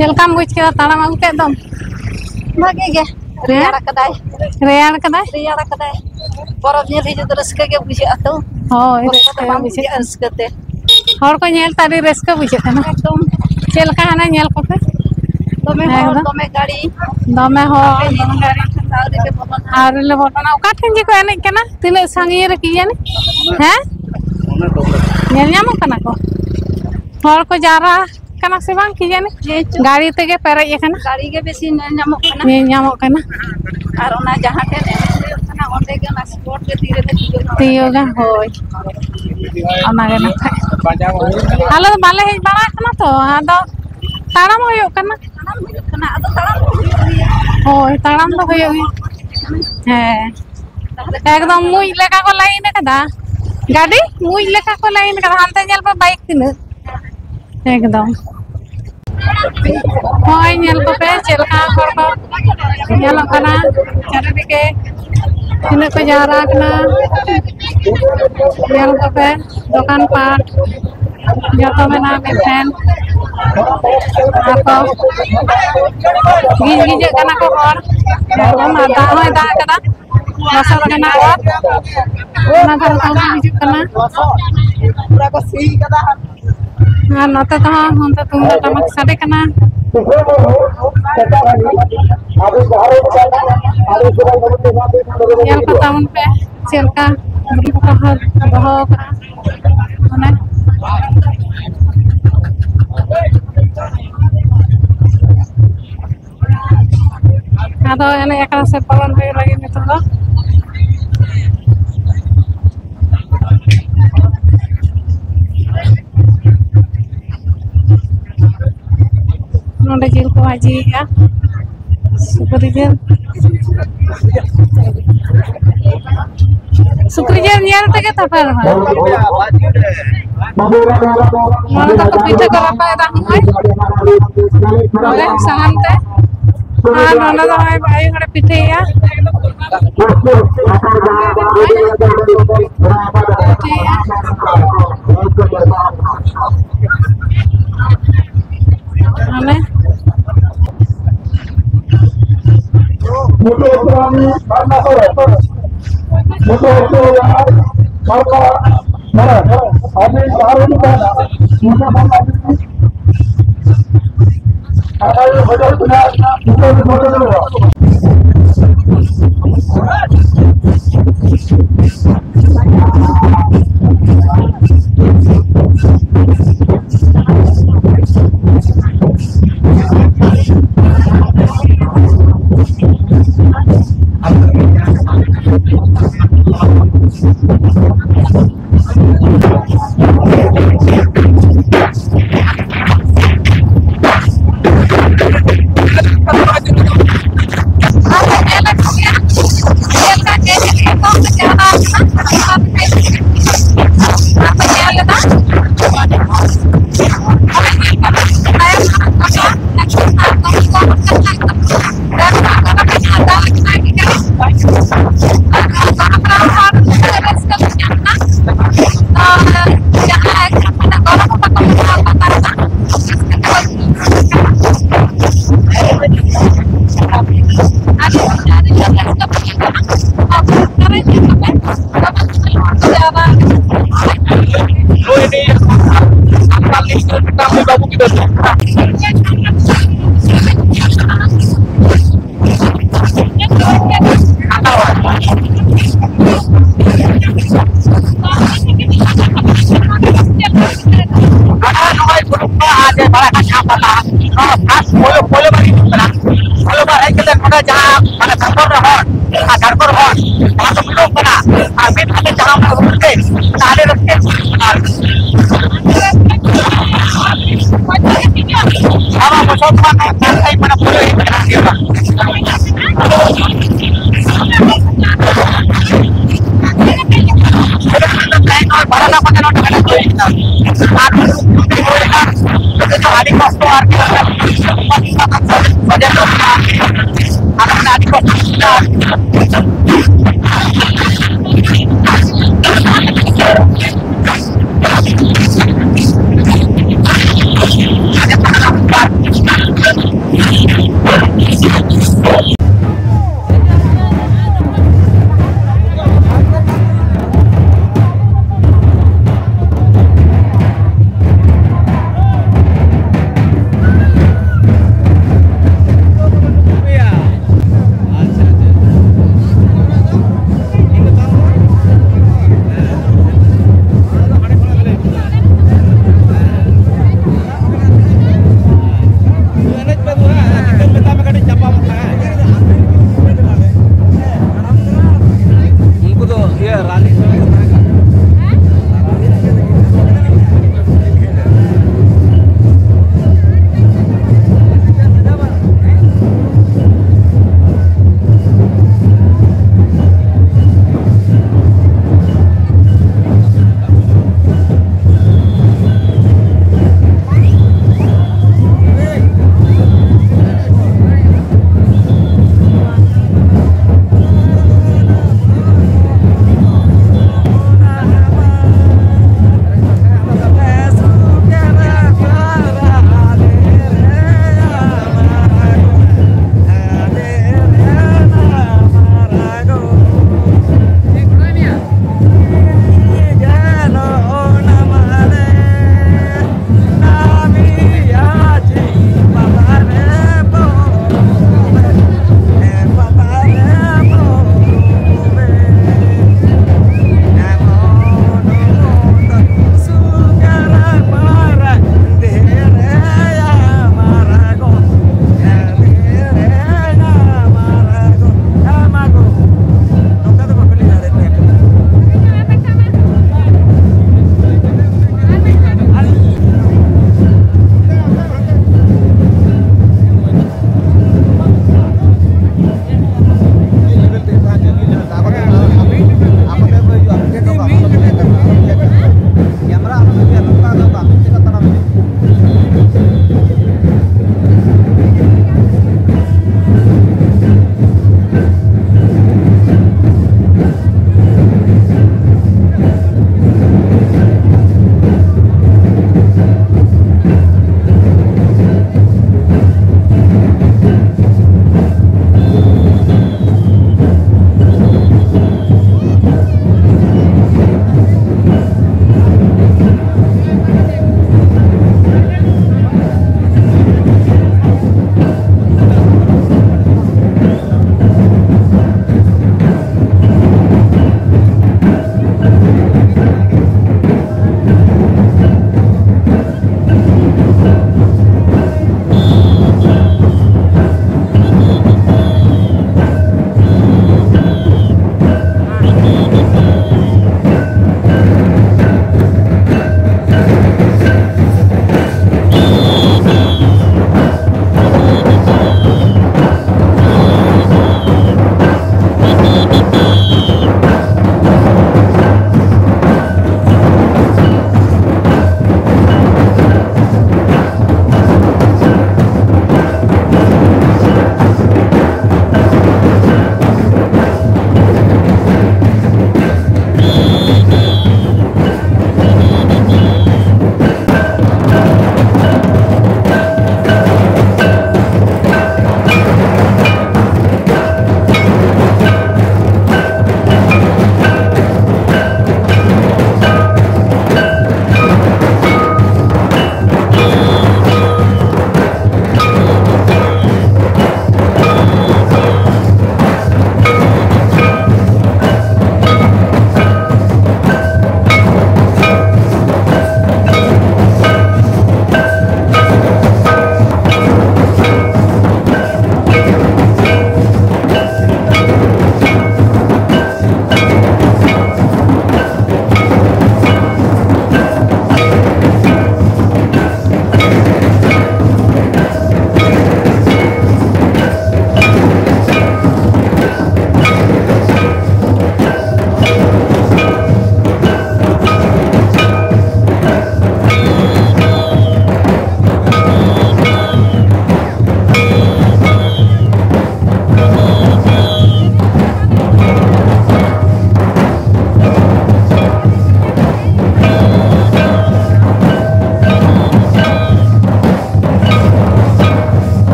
चलकाम बुझ के ताड़ाम अगु के दम भागे गे रेयाड़ कदाय रेयाड़ कदाय परब नेल हिजु तो रस्के गे बुझे तो होय बुझे रस्कते हर को नेल तारी रस्का बुझे कना एकदम चलका हना नेल को पे दमे गाड़ी दमे हो गाड़ी आर ले बोलना ओका ठन जी को एने कना तिने संगी रे की जाने हैं नेल ᱧᱟᱢᱚᱜ कना को हर को जारा कना से बांग की जाने गाड़ी तेगे पेरे कना गाड़ी के बेसी ᱧᱟᱢᱚᱜ कना और ओना जहां के कना ओंडे के ना स्पॉट के धीरे धीरे तियोगा होय ओना गे ना आलो बाले हेज बाड़ा कना तो आदो ताड़ाम होयो कना आदो ताड़ाम होय ताड़ाम दो होयो है एकदम मुई लेका को लाइन कदा गाड़ी मुई लेका को लाइन कदा हानते नेल पे बाइक तिन एकदम होय नेल को पे चलका हर को नेलो कना चारे के तिने को जारा कना नेल को पे दुकान पाट जतो मेना फैन आपको गिज कना को हर एकदम दा होय दा कदा लसर कना और ओना घर का हिजु कना पूरा को सी कदा हां नते तो हम तो तुम टमक साडे कना नेल को तामन पे चलका बुढ़ी को हर बहो ओना आदो एने एकरा से पालन होय लगे नितो दो नोंडे जिल को भाजी या सुकरी जेल नियर तके तफर है मन तो पीछे करा पाए दा होय सामते हां नोना तो है भाई हड़े पीछे या हमें मुझे इस्लामी करना हो मुझे तो यार करना मरा अभी सारे नहीं करना मुझे मरा अगर ये बदल बिना मुझे बदल दो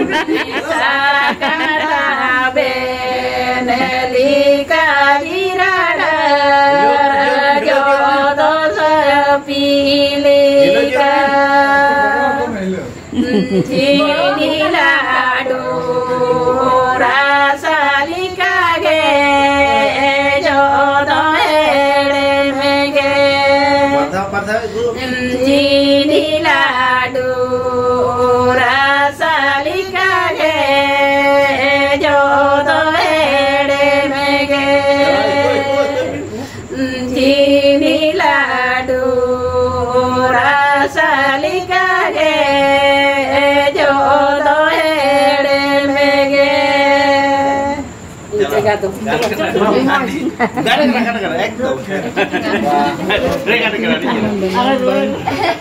Gak ada.